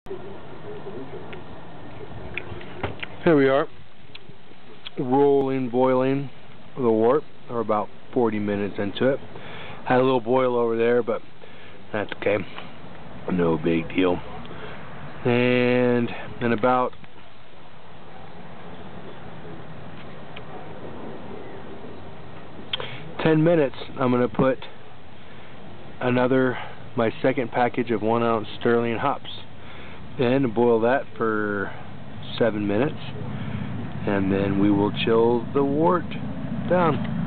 Here we are, boiling the wort. We're about 40 minutes into it. Had a little boil over there, but that's okay. No big deal. And in about 10 minutes, I'm going to put my second package of 1 ounce Sterling hops and boil that for 7 minutes, and then we will chill the wort down.